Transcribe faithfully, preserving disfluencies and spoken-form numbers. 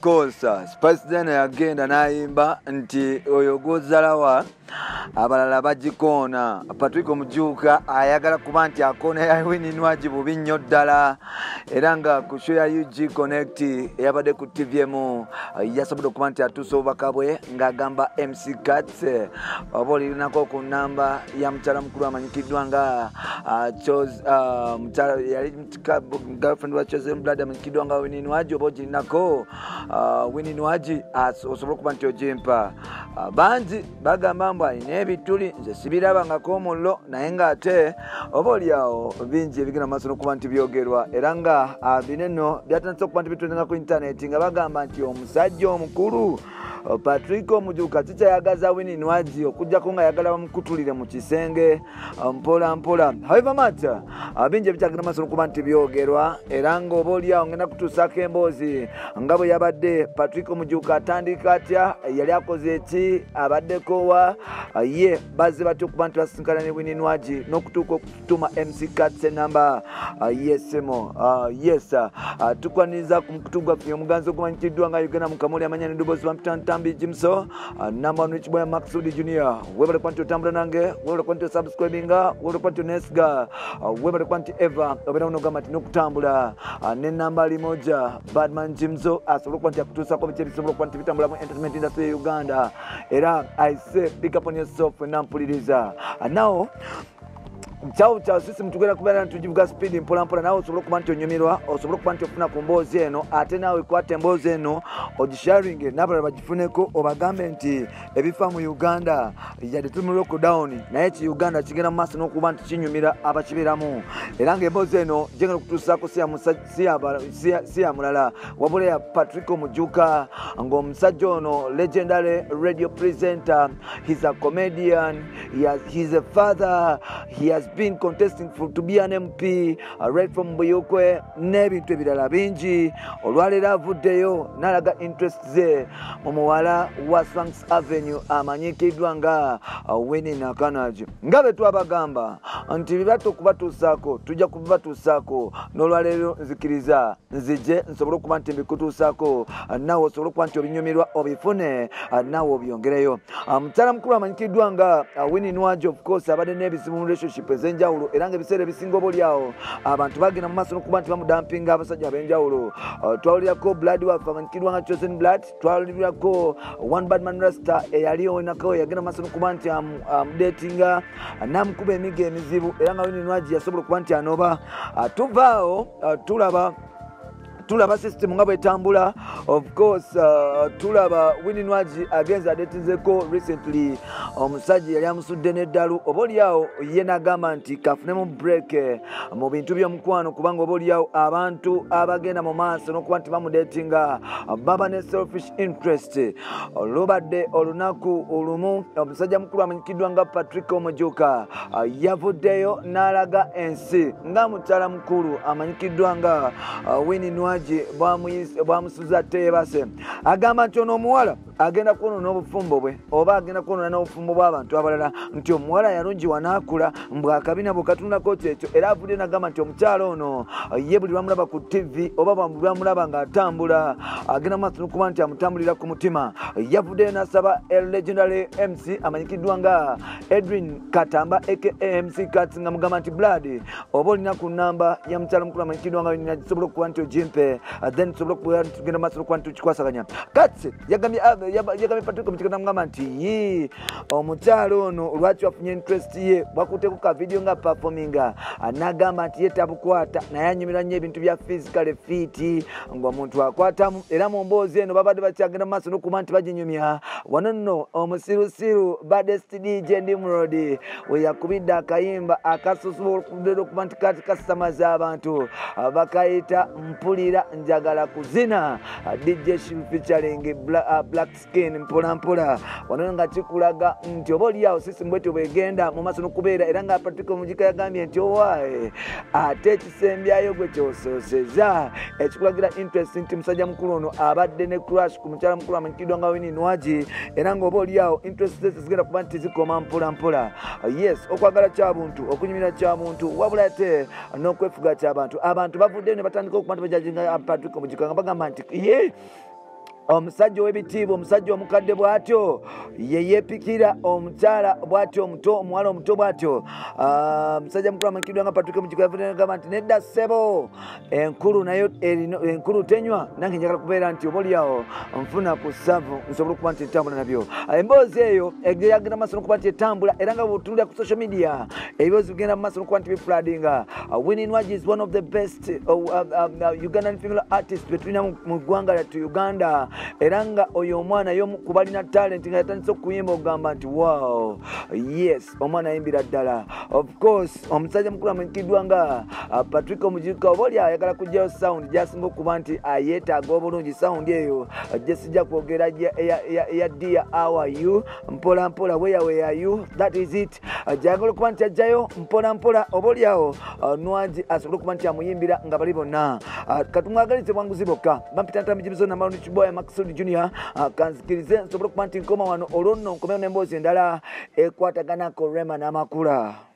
course Spice Dana yagenda n'ayimba nti oyo gozalawa abalala bagikoona. Patrick Omujuka ayagala kuba nti akoona ya Winnie Nwagi bubi nnyo ddala era nga ku show ya U G Connect eyabadde ku T V M yasobodde okuba nti atuusa obubaka bwe ng'agamba M C Cats oba olinako ku namba ya mukyala mukulu amanyikiddwa nga yali girlfriend wa Chosen Blood amanyikiddwa nga Winnie Nwagi oba ogirinako Winnie Nwagi osobola okuba nti ogimpa. Bangi bagamba mbu alina ebituli nze sibirabangako omullo naye ng'ate oba oliawo bingi ebigenda mu maaso n'okuba nti byogerwa era nga bino nno byatandise okuba nti bitundika ku intaneti nga bagamba nti omusajja omukulu Patrick Omujuka kikyayagaza Winnie Nwagi okujjako nga yagala bamukutulire mu kisenge mpola mpola. However much bingi ebikyagenda mu maaso n'okuba nti byogerwa era nga oba oliawo ngenda kutuusako emboozi nga bwe yabadde Patrick Omujuka atandika atya yali akoze eki abaddeko wa ye bazze batya okuba nti basinkana ne Winnie Nwagi n'okutuuka okutuma M C Cats enamba yesemo yes tukwaniriza ku mukutu gwaffe omuganzi ogumanyikiddwa nga Uganda mu Kamuli amanya n'eddoboozi bamutantambi Jimso namba one Kiboya Maxudi Junior webale kuba nti otambula nange webale kuba nti osubscribinga webale kuba nti onesga webale kuba nti eva obeera unogamba nti n'okutambula n'enamba limoja Badman Jimso asobole okuba nti akutuusako biki ebisobola okuba nti bitambula mu entertainment industry ya Uganda era I say pick up on yourself nampuliriza now Chao chao sisi mtugera kubeera ntujivuga speed mpola mpola nawe osobola okuba nti onyumirwa osobola okuba nti ofuna ku mboozi eno ate naawe kwata emboozi eno ogisharinge n'abalala bagifuneko obagambe nti ebifa mu Uganda yadde tuli mu lockdown naye ki Uganda kigenda mu maaso n'okuba nti kinyumira abakibeeramu era ng'emboozi eno gyengera okutuusaako si ya mulala wabula ya Patrick Omujuka ng'omusajja ono legendary radio presenter, he's a comedian, he has, he's a father, he has been contesting for to be an M P uh, right from Buyukwe n'ebintu ebirala bingi olwaleero avuddeyo n'alaga interest ze mu muwala wa Swanks Avenue amanyikiddwa nga uh, Winnie Nakanaji nga bwe twabagamba nti bibatu okubatuusaako tujja kubibatuusaako n'olwaleero nzikiriza nzije nsobole okuba nti mbikutuusaako uh, naawe osobole okuba nti obinyumirwa obifune uh, naawe obyongereyo. Mukyala mukulu amanyikiddwa nga uh, Winnie Nwagi of course abadde n'ebizibu mu relationship ezenjawulo era ng'ebiseera ebisinga oba oliawo abantu bagenda mu maaso n'okuba nti bamudampinga abasajja ab'enjawulo. Twawulirako Blood waffe amanyikiddwa nga Chosen Blood, twawulirako One Badman Rasta eyali onako yagenda mu maaso n'okuba nti amudeetinga n'amukuba emiga emizibu era nga Winnie Nwagi yasobola okuba nti anoba. Tuvaawo tulaba tulaba system nga bwetambula of course uh, tulaba Winnie Nwagi agenza adetinzeko recently omusajja yali amusudde n'eddalu oba oliawo ye n'agamba nti kafunemu break mu bintu by'omukwano kubanga oba oliawo abantu abagenda mu maaso n'okuba nti bamudetinga baba ne selfish interest. Olubadde olunaku olumu omusajja mukulu amanyikiddwa nga Patrick Omujuka uh, yavuddeyo n'alaga ensi nga mukyala mukulu amanyikiddwa nga uh, Winnie Nwagi bwamusuza teebase agamba nti ono omuwala agenda kwonona obufumbo bwe oba agenda kwonona n'obufumbo bw'abantu abalala nti omuwala yalungiwa n'akula mbwakabina bwekatunulako kyekyo era avudde n'agamba nti omukyala ono ye buli lwamulaba ku T V oba buli lwamulaba ng'atambula agenda mu maaso n'okuba nti amutambulira ku mutima. Yavuddeyo n'asaba legendary M C amanyikiddwa nga Edwin Katamba aka M C Cats nga mugamba nti Blood oba olina ku namba ya mukyala mukulu amanyikiddwa nga nagisobola okuba nti ogimpe then tusobola okuba tugenda maaso n'okuba nti tukikwasaganya. Cats yagambye yagambye Patrick Omujuka n'amugamba nti yi omukyala ono lwaki wafunye interest ye bwakuteeko ka video nga performinga n'agamba nti ye tabukwata naye anyumira nnyo ebintu bya physical fit ng'omuntu akwatamu era mu mboozi eno babadde bakyagenda mu maaso n'okuba nti baginyumya. Wano nno omusirusiru Baddest D J Nimrod we yakubidde akayimba akasobola okuba nti kati kasamaza abantu bakayita mpulira njagala kuzina D J Shiv featuring Black Skin mpola mpola wano nga kikulaga nti oba oliawo sisi mbwetyo bwegenda mu maaso n'okubeera era nga Patrick Omujuka yagambye nti owaaye ate ekisembyayo gwe kyosooseza ekikulagira interest nti musajja mukulu ono abadde ne crush ku mukyala mukulu amanyikiddwa nga Winnie Nwagi era nga oba oliawo interest zese zigenda kuba nti zikoma mpola mpola. Yes, okwagala kyabuntu okunyumira kyabuntu wabula ate n'okwefuga ky'abantu abantu bavuddeyo ne batandika okuba nti bajajinga Patrick Omujuka nga bagamba nti ye omusajja w'ebitiibwa omusajja omukadde bw'atyo ye yeepikira omukyala bw'atyo omuto omuwala omuto bw'atyo. Omusajja mukulu amanyikiddwa nga Patrick Mujiko yagamba nti nedda ssebo enkulu nayo enkulu tenywa, nange njagala kubeera nti obaolyawo nfuna ku ssavu nsobola okuba nti entambula nabyo. Emboozi eyo egenda mu maaso n'okuba nti etambula era nga bw'otunulira ku social media ebiboozi bigenda mu maaso n'okuba nti bifulaadinga. Winnie Nwagi is one of the best uh, uh, uh, Ugandan female artists betulina mu ggwanga lyattu Uganda. Era nga oyo omwana y'omu ku balina talent nga yatandise okuyimba okugamba nti wow, yes, omwana ayimbira ddala. Of course omusajja mukulu amanyikiddwa nga uh, Patrick Mujiko oba oli ayagala kuggyayo sound gy'asinga okuba nti yeetaaga obulungi sound eyo gye sijja kwogera ya Dear how are you mpola mpola where where are you, that is it. Gy'ayagala okuba nti ajjayo mpola mpola oba oli awo Nwagi asobole okuba nti amuyimbira nga bali bonna. Katumwagalize bwanguzi bokka bampita mijibizo na Marundi Chiboya Maxud Junior kanzikirize nsobole okuba nti nkoma wano olwo nno nkomeyo n'emboozi endala ekwataganako Rema n'amakula.